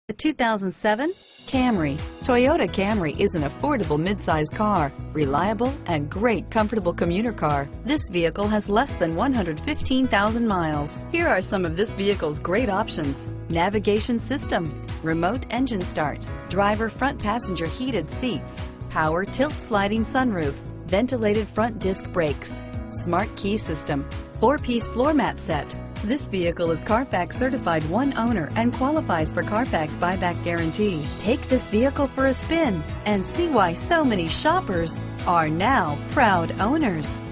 The 2007 Camry. Toyota Camry is an affordable midsize car, reliable and great comfortable commuter car. This vehicle has less than 115,000 miles. Here are some of this vehicle's great options: navigation system, remote engine start, driver front passenger heated seats, power tilt sliding sunroof, ventilated front disc brakes, smart key system, 4-piece floor mat set. This vehicle is Carfax certified one owner and qualifies for Carfax buyback guarantee. Take this vehicle for a spin and see why so many shoppers are now proud owners.